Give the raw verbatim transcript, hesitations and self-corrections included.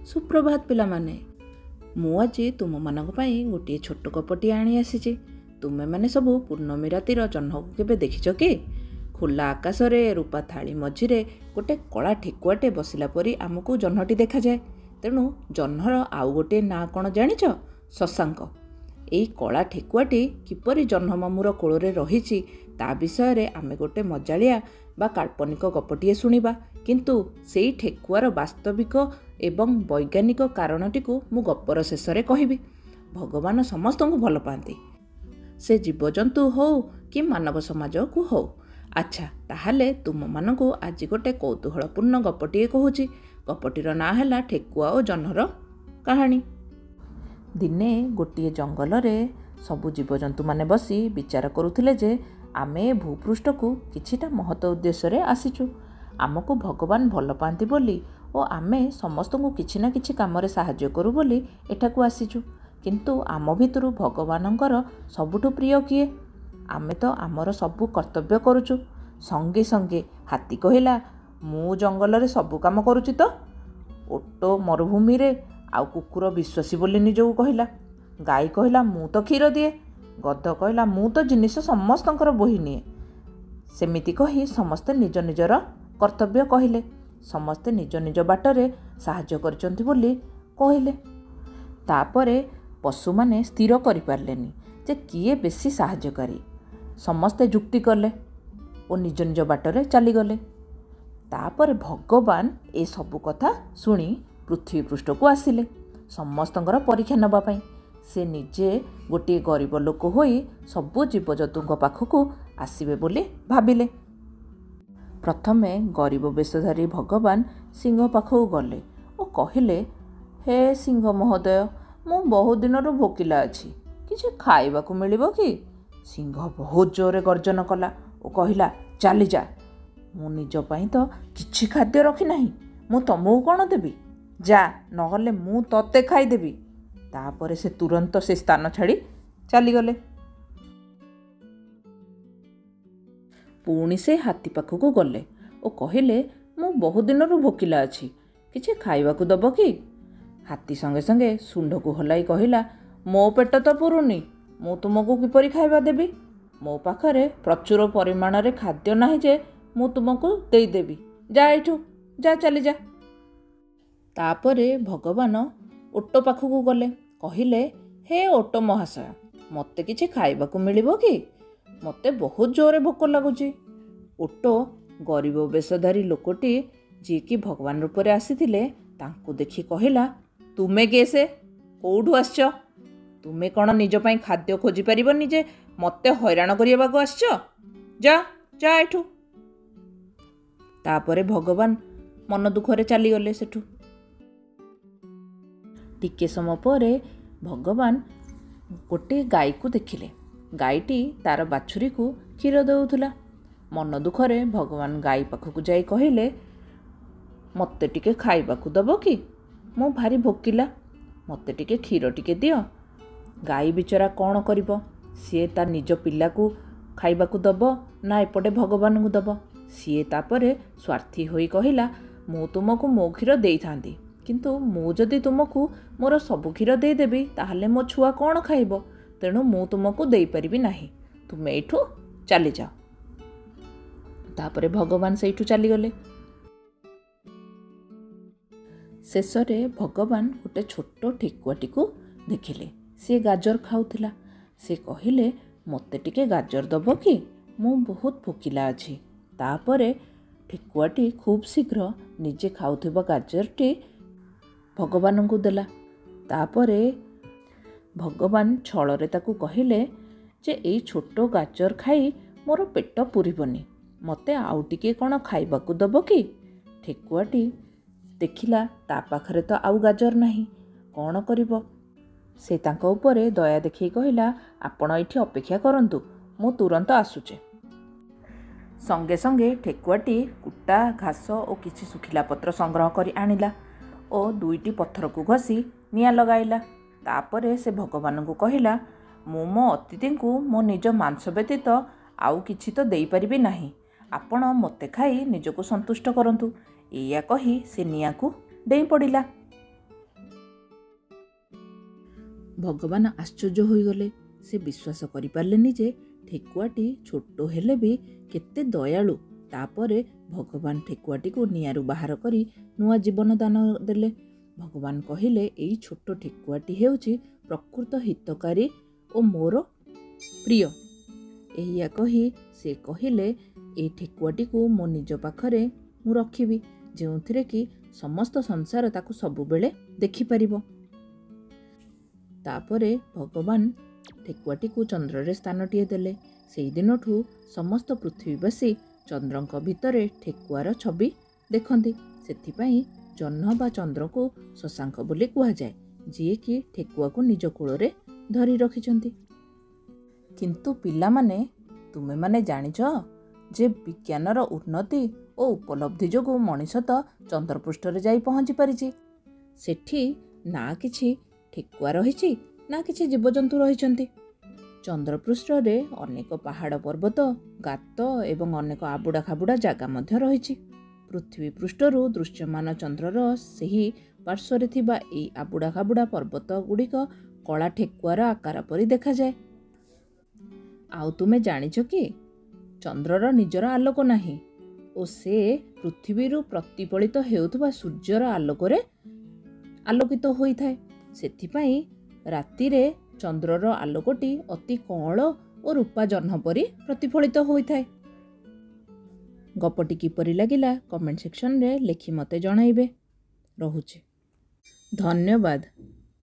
सुप्रभात पिलामाने। मु आज तुम मानक पई गोटे छोट कपटी आनी आसीची। तुमे माने सबु पूर्णमी रातिर जह्न को केबे देखिछ कि? खुला आकाश रे रूपा थाली मझिरे गोटे कला ठेकुआटे बसिला परी आमको जह्नटी देखा जाए। तेणु जह्नर आउ गोटे ना कौन जानिछ? शशांक। एई कला ठेकुआटी किपरि जह्न मामुर कोଳରେ रहिछि ता विषय रे आमे गोटे मजालिया बा काल्पनिक गपटिए शुणिबा। किंतु सेई ठेकुआर वास्तविक एवं वैज्ञानिक कारणटी को मु गपर शेष रे कहिबी। भगवान समस्त को भल पाती, से जीवजंतु हो कि मानव समाज को हो। अच्छा ताहले तुम मानकु आज गोटे कौतूहलपूर्ण गपटिए कहूची। गपटीर ना है ठेकुआ और जह्नर कहानी। दिने गोटे जंगल रे सबु जीवजंतु माने बसी विचार करुथिले जे आमे भूपृष्ठ को किछिटा महत उद्देश्य रे आसीचु। आमको भगवान भल पाती बोली और आमे समस्त को किछि ना किछि काम रे साहाय्य करू बोली एठाकू आसीचु। किंतु आम भितरु भगवानंकर सबुठु प्रिय किए? आमे तो आमर सबु कर्तव्य करुचु। संगे संगे हाथी कहिला मु जंगल रे सबु काम करुचि तो। ओटो मरुभूमि रे आउ कुकुर विश्वासी बोली निजକୁ कहिला। गाई कहिला मु तो क्षीर दिए। गध कहिला मु तो जिनिस समस्तंकर बोही निए। सेमिति कही समस्ते निज निजर कर्तव्य कहिले। समस्ते निज निज बाटरे साहाय्य करचंती बोली कहिले। तापरे पशु माने स्थिर करि पारलेनी जे किए बेसी साहाय्यकारी। समस्ते जुक्ति कले और निज निज बाटरे चली गले। तापरे भगवान ए सबु कथा सुनी पृथ्वी पृष्ठ को आसिले समस्तंकर परीक्षा नबा पई। से निजे गोटे गरीब लोक होई सबु जीवजंतुଙ୍କ पाखକୁ आसिबे बोली भाबिले। प्रथमे गरीब बेशधारी भगवान सिंह पाखକୁ गले और कहिले, हे सिंह महोदय मु बहुत दिन भोकिला अछि, किछि खाइबाकू मिलिबो कि? सिंह बहुत जोरे गर्जन कला और कहिला, चली जा। मु निज पई तो किछि खाद्य रखी नाही, मु तमु कोन देबी? जा नहले मु तते खाई देबी। तापरे से तुरंत से स्थान छाड़ी चली गले। पुणी से हाथी पाखକୁ गले और कहिले, मु बहुत दिन भोकिला अछि, किछि खाइबाकू दब कि? हाथी संगे संगे सुंड को हलाई कहिला, मो पेट तो पुरुनी, मु तुमको किपरि खाइबा देबी? मो पाखरे प्रचुर परिमाण रे खाद्य नाही जे मु तुमको देई देबी। जा एठू, जा चली जा। तापरे भगवान ओटो पाखକୁ गले कहिले, हे ओटो महाशय मते किछि खाइबाकू मिलिबो कि? मते बहुत जोरे भोक लागुची। ओटो गरीब बेशधारी लोकटी जी कि भगवान रूप रे आसीथिले तांकू देखि कहिला, तुमे केसे कोठू आछछ? तुमे कोन निज पई खाद्य खोजी परिबनी जे मते हैरान करियाबाकू आछछ? जा जा एठू। तापरे भगवान मन दुखरे चली गले सेठू। टिके समय परे भगवान गोटे गाई को देखिले। गाईटी तार बाछुरी को क्षीर देउथुला। मन दुखरे भगवान गाई पाखକୁ जाई कहिले, मते टिके खाइबाकू दबो कि? मु भारी भोकिला, मते टिके क्षीर टिके दियो। गाई बिचरा कौन करिबो? सीए ता निज पिला को खाइबाकू दबो ना एपटे भगवान को दबो? सीए तापरे स्वार्थी होई कहिला, मु तुमको मो क्षीर देई थांदी, किंतु मु जदि तुमको मोर सबु क्षीर देई देबी ताहले मो छुआ कौन खाइबो? तेणु मु तुमको देई परिबी नाही, तुमे एठू चली जाओ। तापरे भगवान सेठू चली गले। शेषरे भगवान गोटे छोट ठेकुआटी को देखिले। से गाजर खाउथिला। से कहिले, मते टिके गाजर दबो कि? मु बहुत भोकिला अछि। तापरे ठेकुआटी खूब शीघ्र निजे खाउथिबा गाजरटी भगवान को देला। तापरे भगवान छଳରେ ताकू कहिले जे एई छोट गाजर खाई मोर पेट पुरिबनी, मते आउ टिके कोन खाइबाकू दबो कि? ठेकुआटी देखिला ता पाखरे तो आउ गाजर नाही, कोन करिबो? से तांका उपरे दया देखि कहिला, आपण एठी अपेक्षा करंतु, मु तुरंत आसुचे। संगे संगे ठेकुआटी कुटा घास और किछि सुखिला पत्र संग्रह करी आनिला और दुईटी पत्थर को घसी निया लगाइला। तापरे से भगवान को कहिला, मु मो अतिथि को मो निज मांस व्यतीत आउ किछि तो देई परिबी नाही, आपण मते खाई निजको संतुष्ट करंतु। एया कही से निया को डेई पड़िला। ଭଗବାନ ଆଶ୍ଚର୍ଯ୍ୟ ହୋଇଗଲେ। ସେ ବିଶ୍ୱାସ କରିପାରିଲେନି ଯେ ଠେକୁଆଟି ଛୋଟ ହେଲେ ବି କେତେ ଦୟାଳୁ। ତାପରେ ଭଗବାନ ଠେକୁଆଟିକୁ ନିଆଁରୁ ବାହାର କରି ନୂଆ ଜୀବନ ଦାନ ଦେଲେ। ଭଗବାନ କହିଲେ, ଏଇ ଛୋଟ ଠେକୁଆଟି ହେଉଛି ପ୍ରକୃତ ହିତକାରୀ ଓ ମୋର ପ୍ରିୟ। ଏଇଆ କହି ସେ କହିଲେ, ଏଇ ଠେକୁଆଟିକୁ ମୋ ନିଜ ପାଖରେ ମୁଁ ରଖିବି, ଯେଉଁଥିରେ କି ସମସ୍ତ ସଂସାର ତାକୁ ସବୁବେଳେ ଦେଖିପାରିବ। ତାପରେ ଭଗବାନ ଠେକୁଆଟିକୁ ଚନ୍ଦ୍ରରେ ସ୍ଥାନଟିଏ ଦେଲେ। ସେଇଦିନଠୁ ସମସ୍ତ ପୃଥିବୀବାସୀ ଚନ୍ଦ୍ରଙ୍କ ଭିତରେ ଠେକୁଆର ଛବି ଦେଖନ୍ତି। ସେଥିପାଇଁ ଜହ୍ନ ବା ଚନ୍ଦ୍ରକୁ ଶଶାଙ୍କ ବୋଲି କୁହାଯାଏ, ଯିଏକି ଠେକୁଆକୁ ନିଜ କୋଳରେ ଧରି ରଖିଛନ୍ତି। କିନ୍ତୁ ପିଲାମାନେ, ତୁମେମାନେ ଜାଣିଛ ଯେ ବିଜ୍ଞାନର ଉନ୍ନତି ଓ ଉପଲବ୍ଧି ଯୋଗୁଁ ମଣିଷ ତ ଚନ୍ଦ୍ରପୃଷ୍ଠରେ ଯାଇ ପହଞ୍ଚି ପାରିଛି। ସେଠି ନା କିଛି ଠେକୁଆ ରହିଛି, ନା କିଛି ଜୀବଜନ୍ତୁ ରହିଛନ୍ତି। ଚନ୍ଦ୍ରପୃଷ୍ଠରେ ଅନେକ ପାହାଡ଼ ପର୍ବତ, ଗାତ ଏବଂ ଅନେକ ଆବୁଡ଼ା ଖାବୁଡ଼ା ଜାଗା ମଧ୍ୟ ରହିଛି। ପୃଥିବୀ ପୃଷ୍ଠରୁ ଦୃଶ୍ୟମାନ ଚନ୍ଦ୍ରର ସେହି ପାର୍ଶ୍ୱରେ ଥିବା ଏହି ଆବୁଡ଼ା ଖାବୁଡ଼ା ପର୍ବତ ଗୁଡ଼ିକ କଳା ଠେକୁଆର ଆକାର ପରି ଦେଖାଯାଏ। ଆଉ ତୁମେ ଜାଣିଛ କି ଚନ୍ଦ୍ରର ନିଜର ଆଲୋକ ନାହିଁ ଓ ସେ ପୃଥିବୀରୁ ପ୍ରତିଫଳିତ ହେଉଥିବା ସୂର୍ଯ୍ୟର ଆଲୋକରେ ଆଲୋକିତ ହୋଇଥାଏ। ସେଥିପାଇଁ ରାତିରେ ଚନ୍ଦ୍ରର ଆଲୋକଟି ଅତି କଅଁଳ ଓ ରୂପା ଜହ୍ନ ପରି ପ୍ରତିଫଳିତ ହୋଇଥାଏ। ଗପଟି କିପରି ଲାଗିଲା କମେଣ୍ଟ ସେକ୍ସନରେ ଲେଖି ମୋତେ ଜଣାଇବେ। ରହୁଛି। ଧନ୍ୟବାଦ।